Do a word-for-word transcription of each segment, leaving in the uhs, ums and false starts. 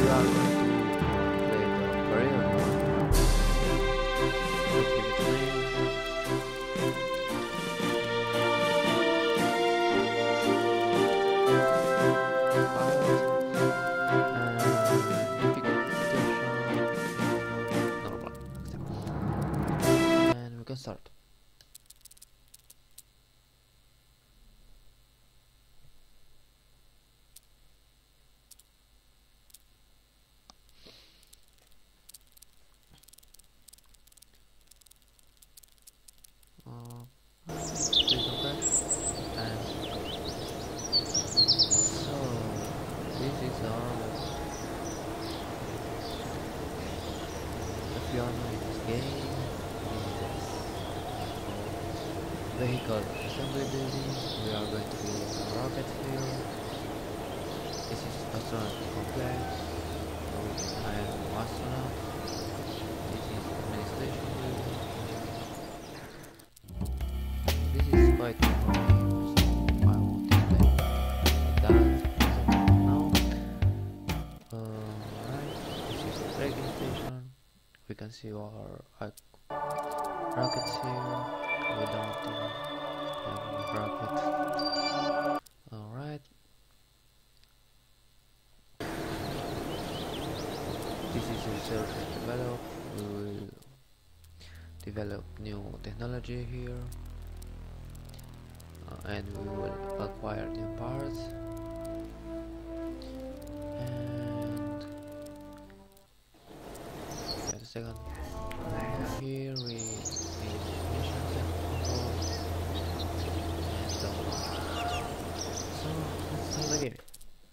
we are going to play the career mode. Let's give it a name. And we can start. Uh, please don't crash. And so this is our if you are new in this game, this vehicle assembly building. We are going to build a rocket here. This is astronaut complex. So I am an astronaut. This is administration building. This is quite boring, so I won't explain that now. Uh, right, this is a tracking station. We can see our uh, rockets here. We don't even have a rocket. Alright. This is research and develop. We will develop new technology here. Uh, and we will acquire new parts. And wait a second. Here we need missions and controls. And uh, so let's start the game.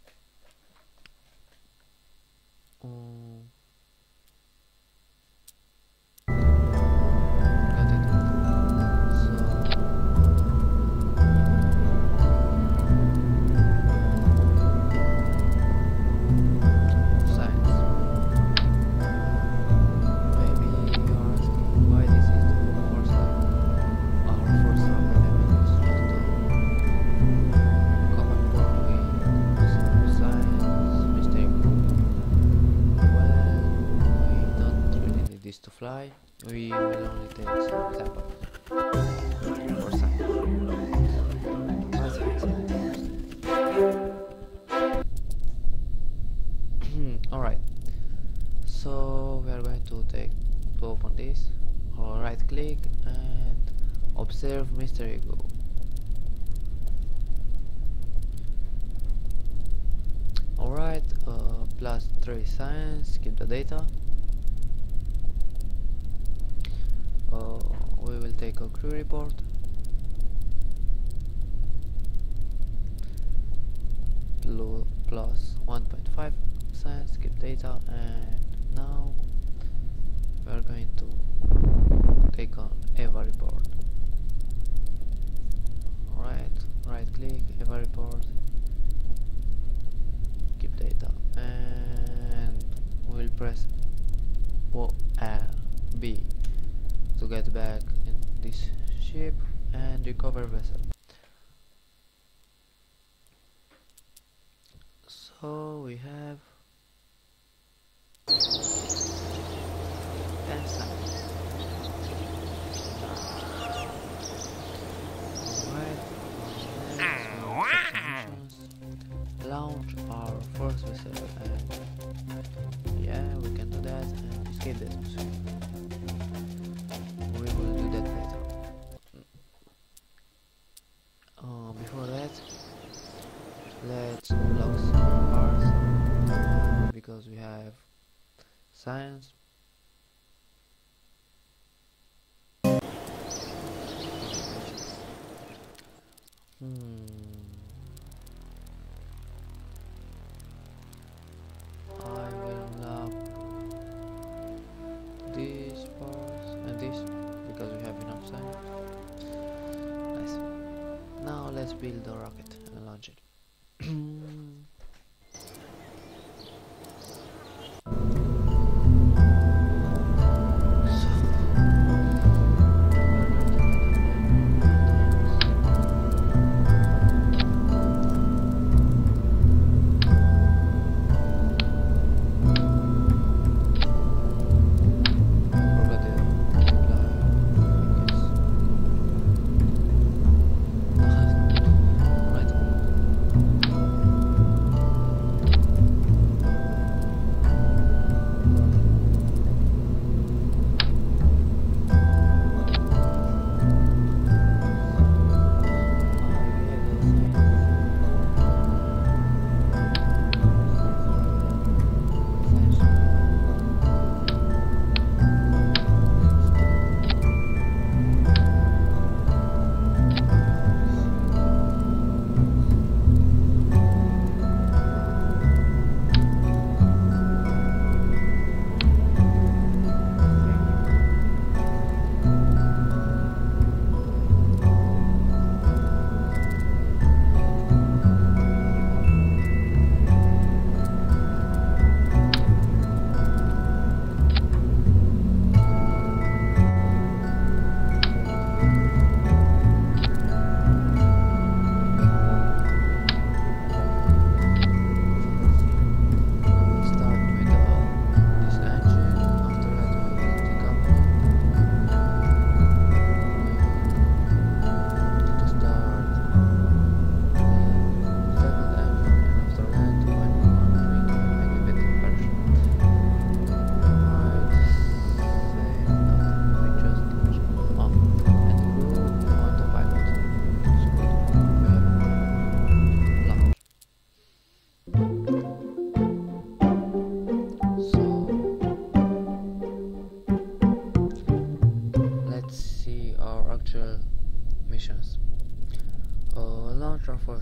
Um, got it. So to fly, we will only take some examples for science. Alright, so we are going to take to open this, or right click and observe mystery go. Alright, uh, plus three science, keep the data. Uh, we will take a crew report. Plu plus one point five science, keep data, and now we are going to take on Eva report. Alright, right click, Eva report, keep data, and we will press o uh, B to get back in this ship and recover vessel. So we have ten seconds. Alright, launch our first vessel, and yeah, we can do that and escape the atmosphere. We will do that later. Uh, before that, let's unlock some parts because we have science. Hmm. I will unlock these parts and this because we have enough science. Nice. Now let's build the rocket and launch it.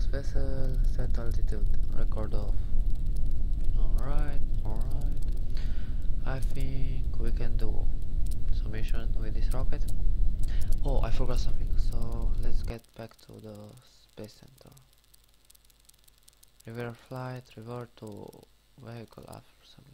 vessel, set altitude, record off. Alright, alright. I think we can do some mission with this rocket. Oh, I forgot something, so let's get back to the space center. Reverse flight, revert to vehicle after assembly.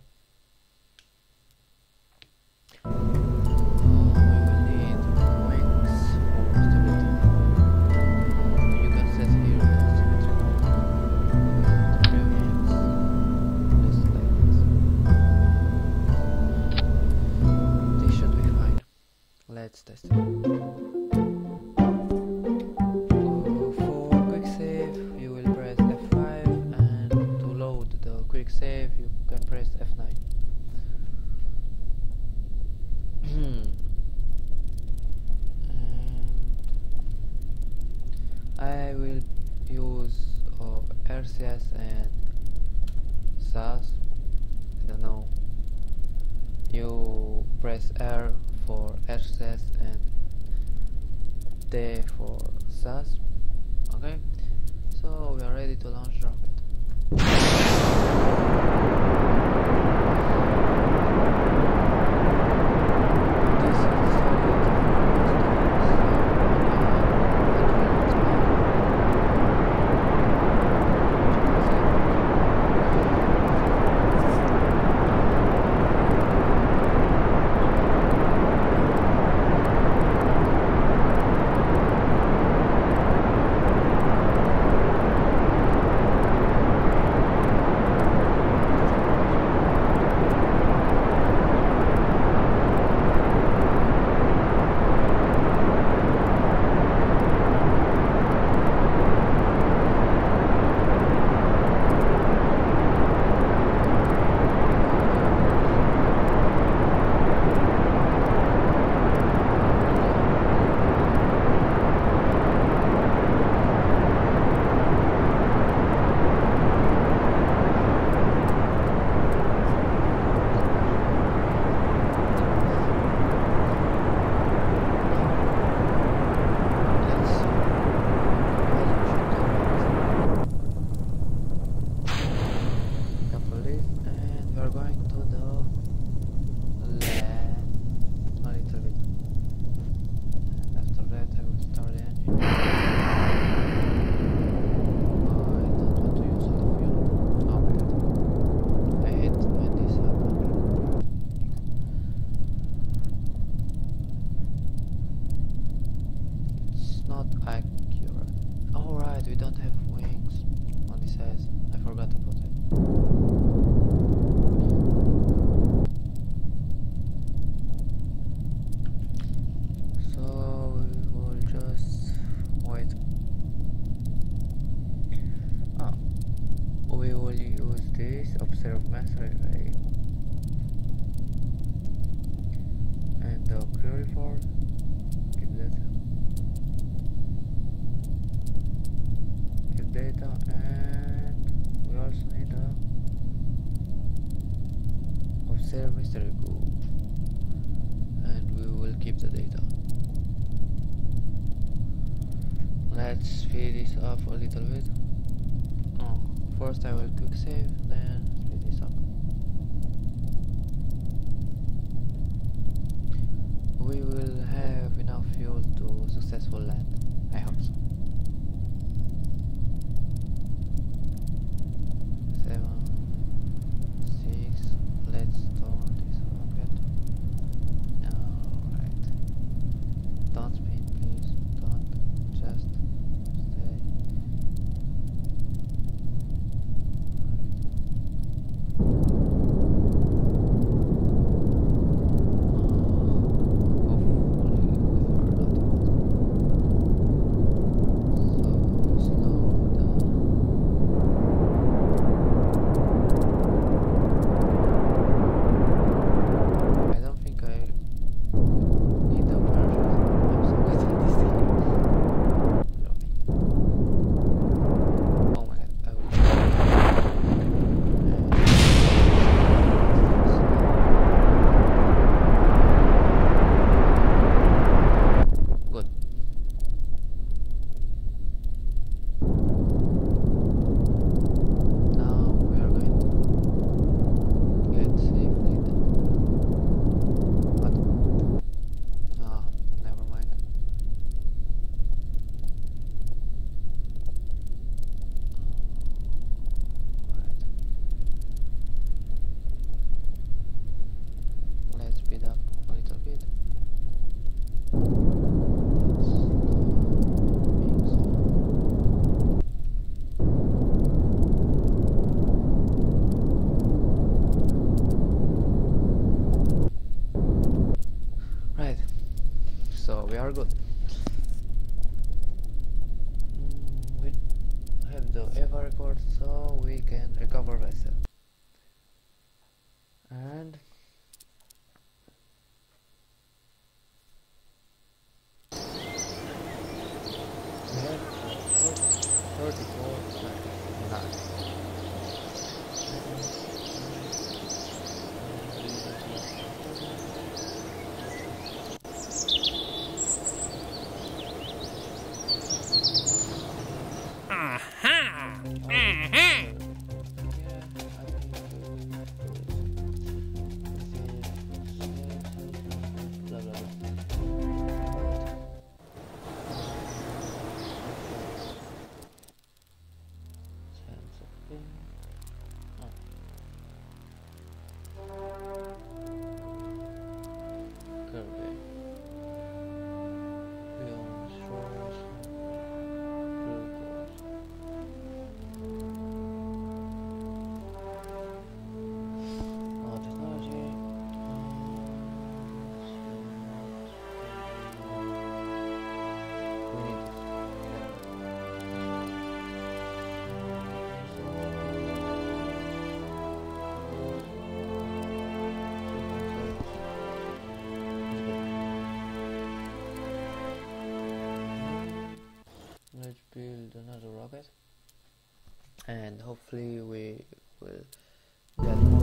Let's test it. Uh, for quick save, you will press F five, and to load the quick save, you can press F nine. and I will use uh, R C S and S A S. I don't know. You press R for R C S and D for S A S. Okay, so we are ready to launch the rocket. We don't have wings on this size. I forgot about it. So we will just wait. Ah, we will use this observe mass relay and the crew report. Keep that. Data, and we also need a observe mystery group, and we will keep the data. Let's speed this up a little bit. Oh, first I will quick save, then speed this up. We will have enough fuel to successful land. I hope so. Seven, six, let's start this rocket. Alright. Don't spin, please. Don't. Just stay. Alright. we can recover vessel. And we have thirty-four seconds. Nice. Aha! Aha! Kerbal. Beyond shores, blue coast. Oh, technology. We need Let's build another rocket, and hopefully we will get more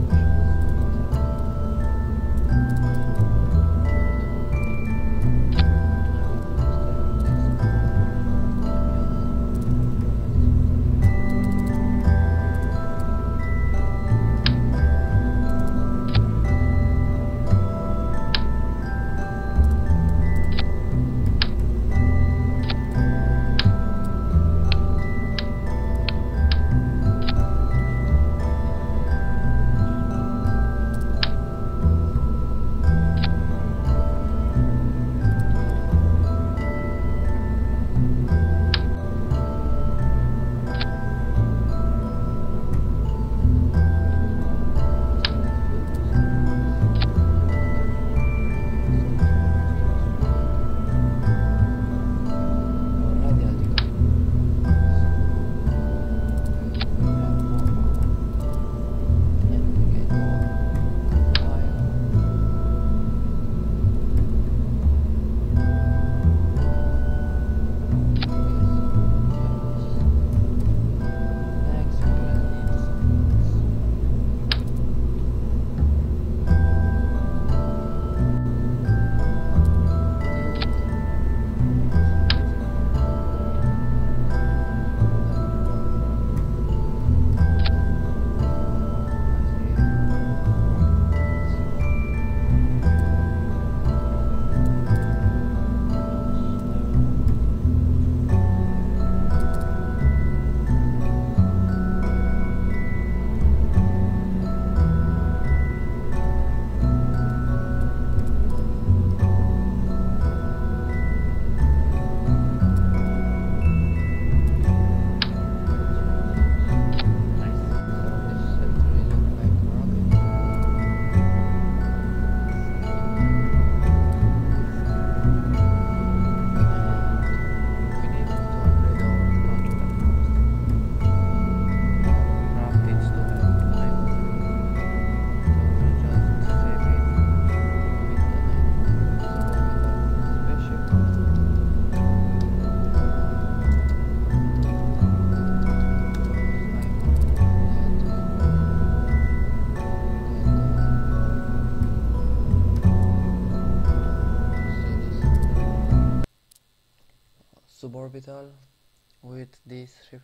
suborbital with this ship.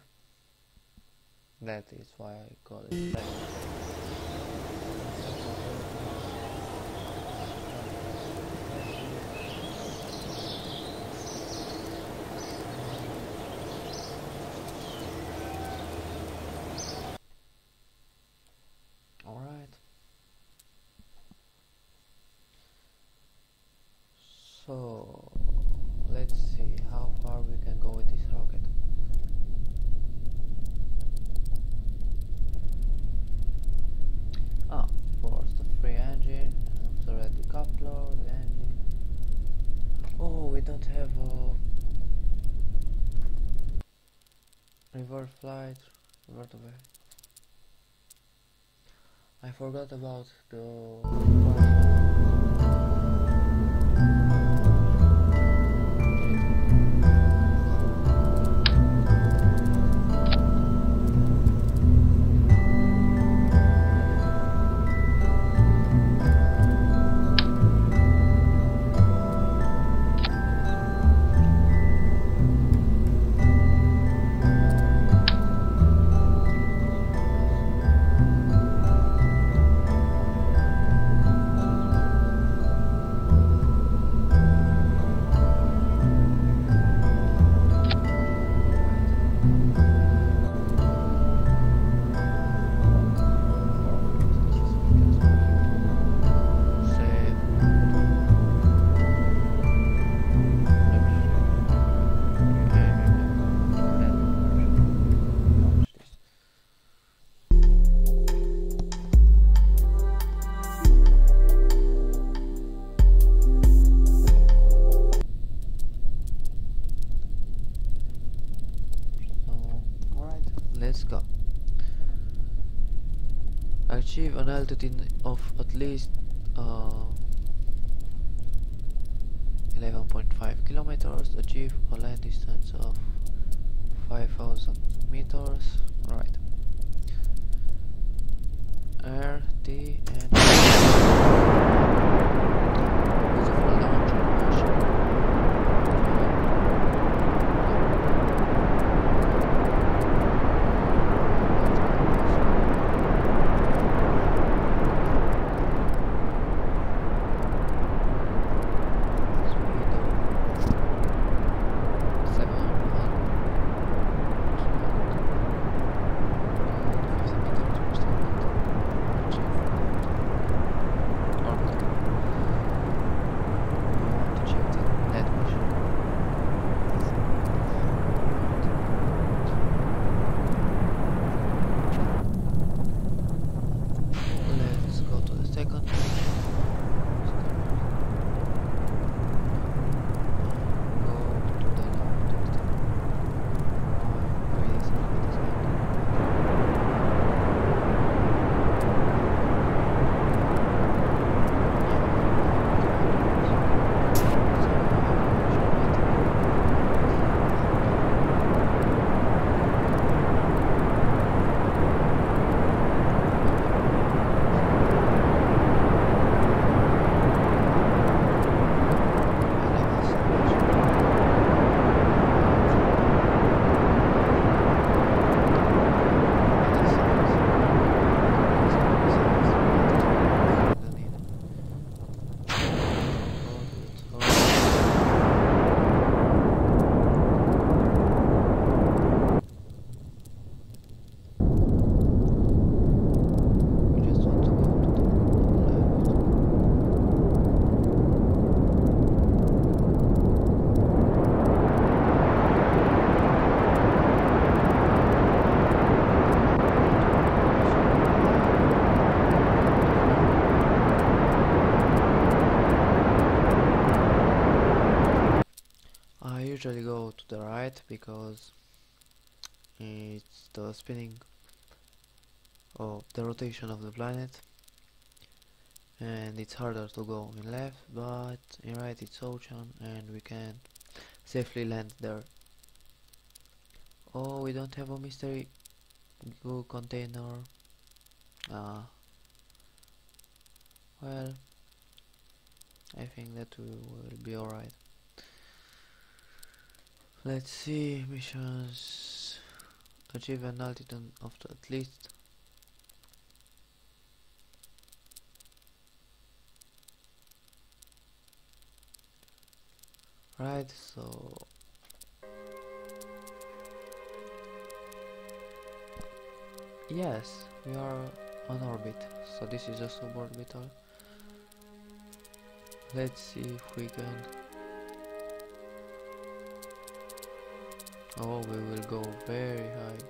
That is why I call it black. Alright. So let's see how far we can go with this rocket. Ah, first the free engine, after that the coupler, the engine. Oh, we don't have a reverse flight, revert away. I forgot about the let's go. Achieve an altitude of at least uh, eleven point five kilometers. Achieve a land distance of five thousand meters. Right. R, T, and beautiful launch animation. I usually go to the right because it's the spinning of the rotation of the planet, and it's harder to go in left, but in right it's ocean and we can safely land there. Oh, we don't have a mystery goo container. Ah, well, I think that we will be alright. Let's see, missions. Achieve an altitude of at least right, so yes, we are on orbit, so this is a suborbital. Let's see if we can. Oh, we will go very high.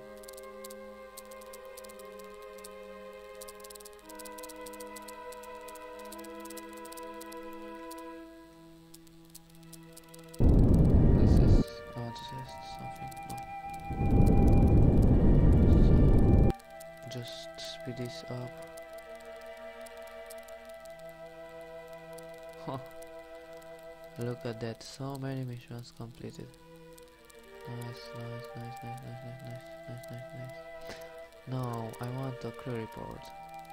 This is, I want to test something. No. So, just speed this up. Look at that, so many missions completed. Nice, nice, nice, nice, nice, nice, nice, nice, nice, nice. Now I want a crew report.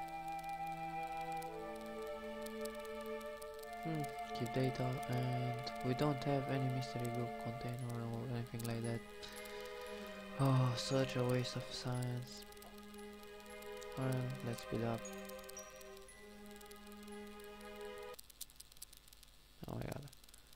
Hmm, keep data, and we don't have any mystery book container or anything like that. Oh, such a waste of science. Well, let's speed up. Oh my god.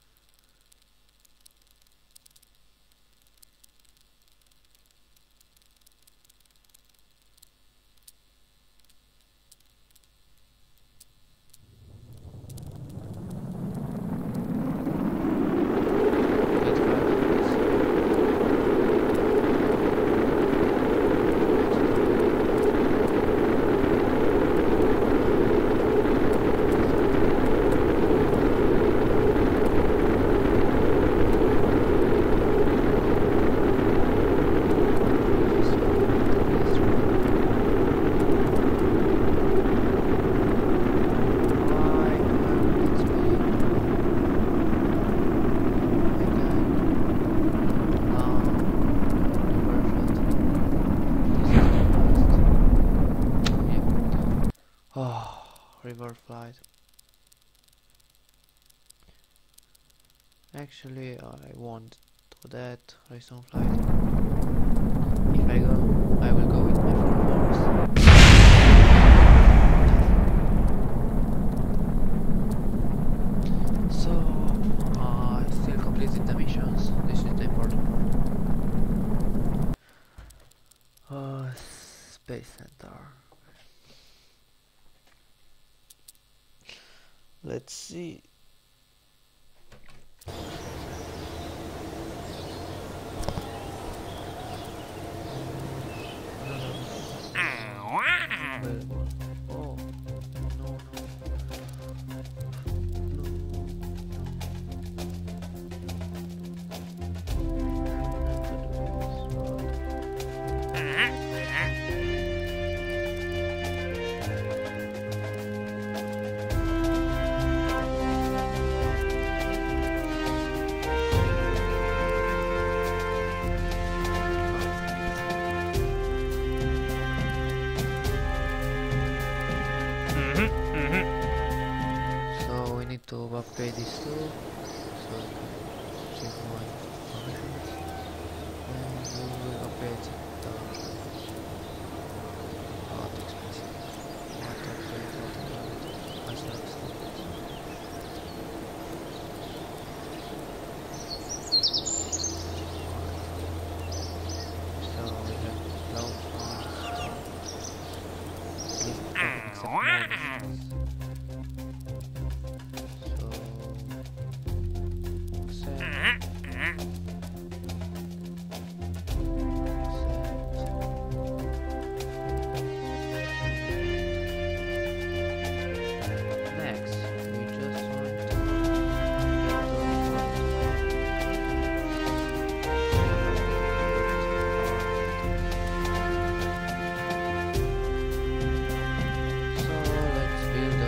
Oh, river flight. Actually, I won't do that. Resume flight. If I go, I will go with my followers. So, uh, I still completed the missions. This is the important part. Uh, Space Center. Let's see. Available. Oh, no, no. So we need to upgrade these two. So check my functions, and we will upgrade the not expensive. Not upgrade not upgrade myself. So we have low points. Except minus. Build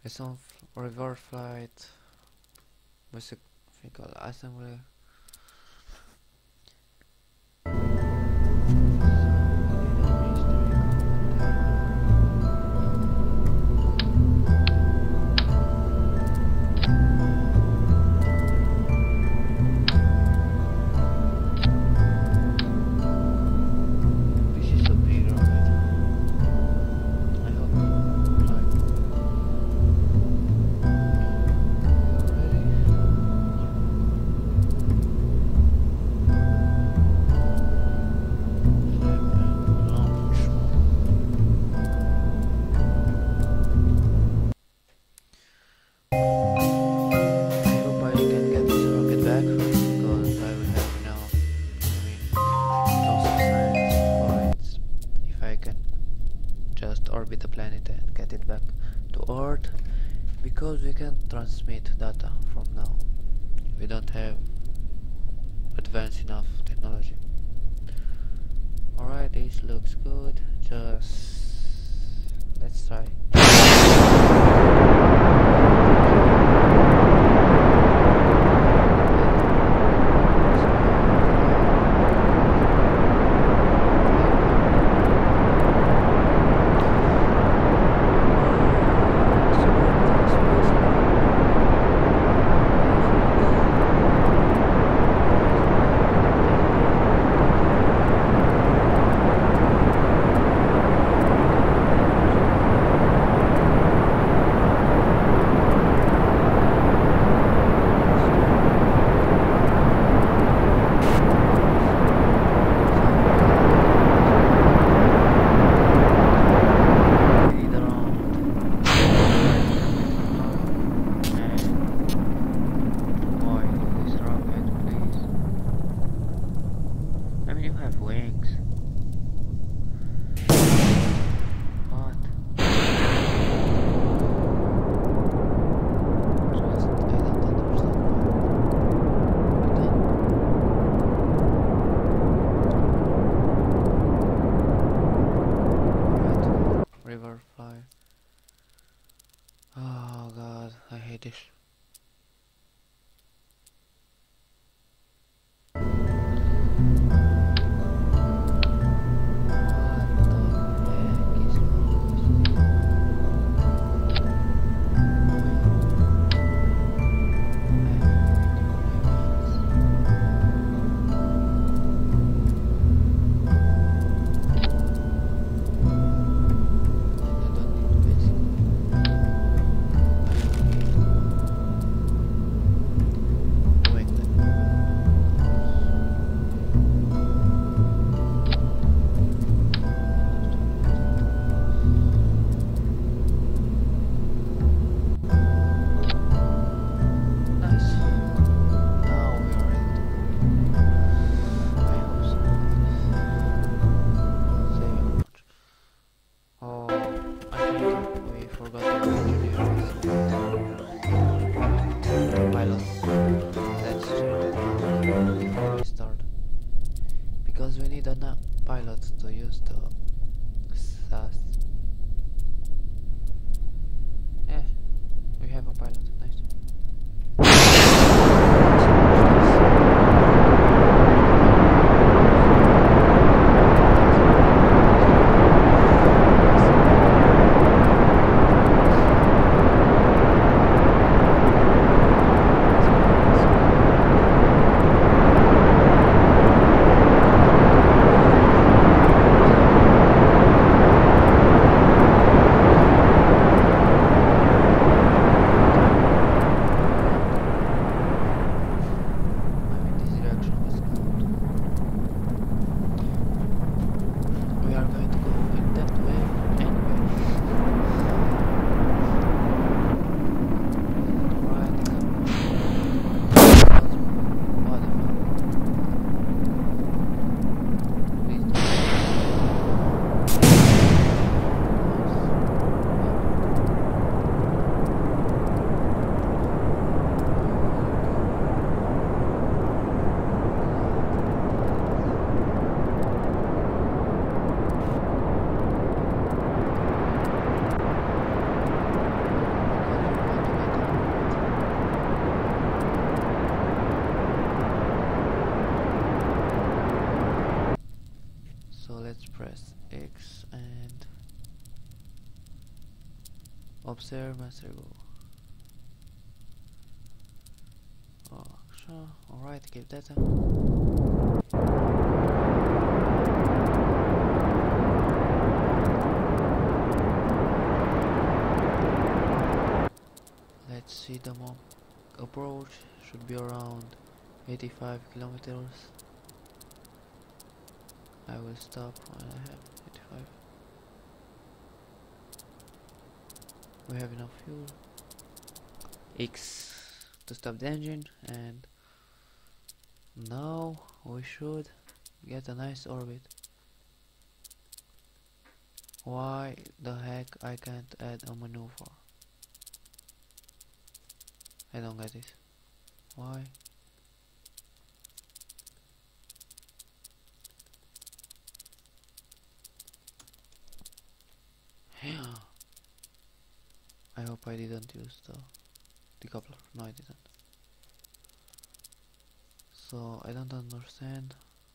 It's on river flight, basic vehicle assembly. Orbit the planet and get it back to Earth, because we can transmit data from now. We don't have advanced enough technology. Alright, this looks good. Just let's try. River fly. Oh god, I hate this. Because we need a pilot to use the S A S. Yeah, we have a pilot, nice. Observe master go. Oh, sure. Alright, keep data. Let's see the map. Approach should be around eighty-five kilometers. I will stop when I have eighty-five. We have enough fuel. X to stop the engine, and now we should get a nice orbit. Why the heck I can't add a maneuver? I don't get it. Why? I hope I didn't use the decoupler. No, I didn't. So I don't understand.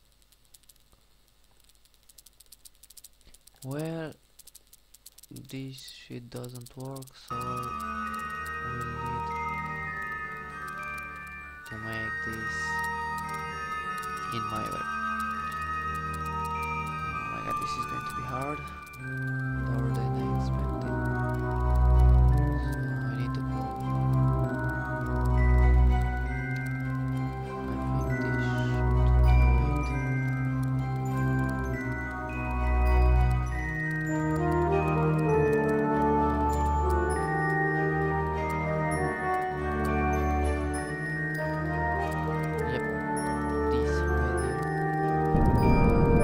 Well, this shit doesn't work, so we'll need to make this in my way. Oh my god, this is going to be hard. Harder than I expected. So I need to go. I think this should do it. Yep, this right here.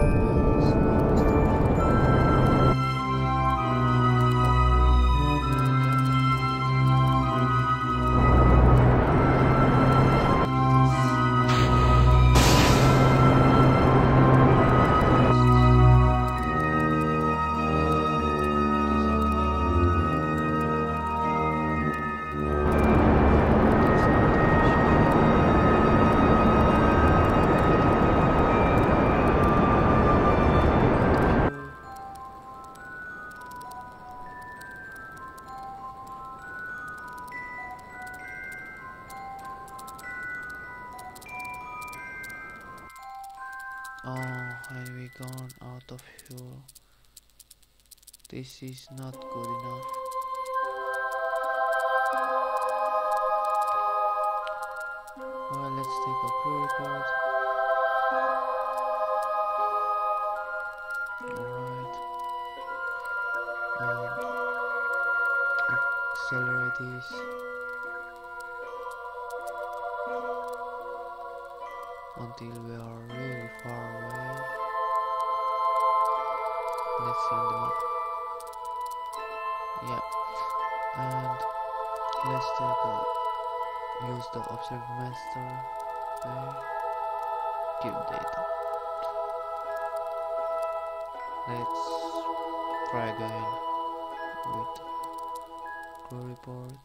Oh, and we gone out of fuel. This is not good enough. Well, let's take a crew report. Alright. Um, accelerate this. Until we are really far away. Let's see on the map. Yeah, and let's take a use the observe master there. Give data. Let's try again with crew report.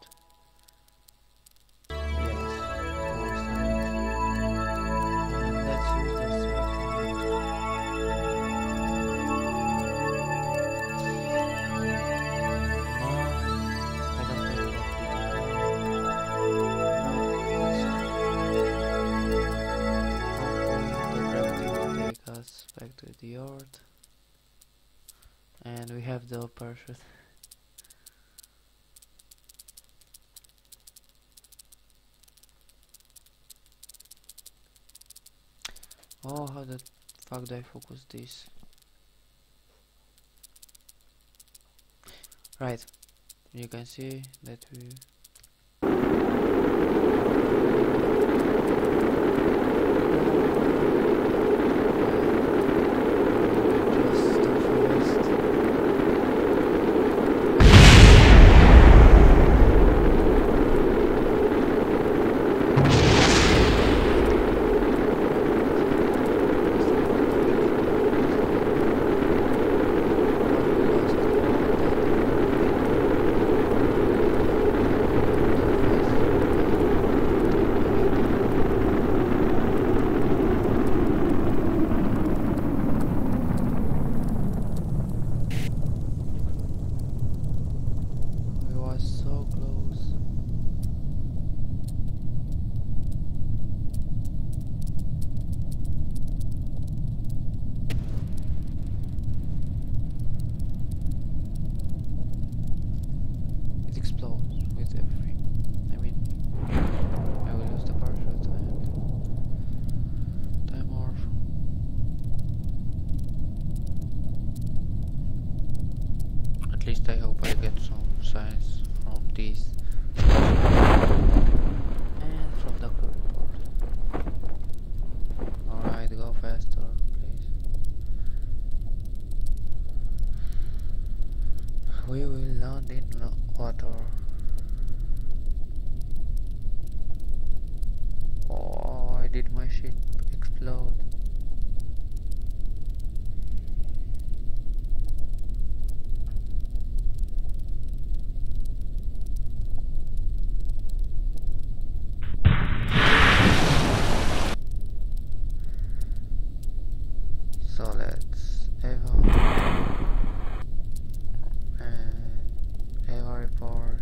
Back to the earth, and we have the parachute. Oh, how the fuck do I focus this? Right, you can see that we water. Oh, I did my ship explode. So let's Eva and Eva report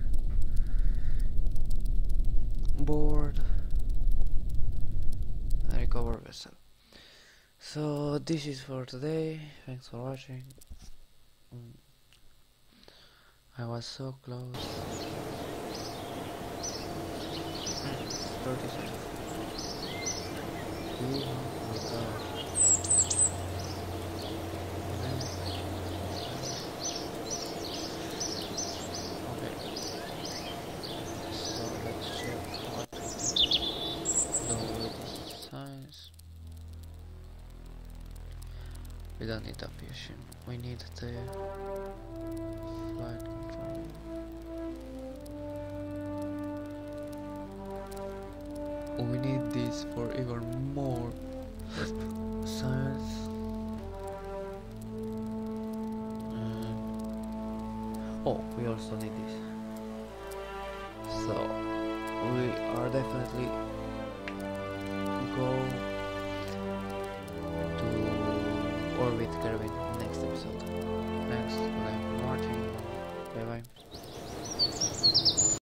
board and recover vessel. So this is for today. Thanks for watching. Mm. I was so close. Mm, thirty seconds. Oh my god. Okay. So let's check what we can do with this science. We don't need aviation. We need the flight control. We need this for even more science. And oh, we also need this. So we are definitely go to orbit Kerbal.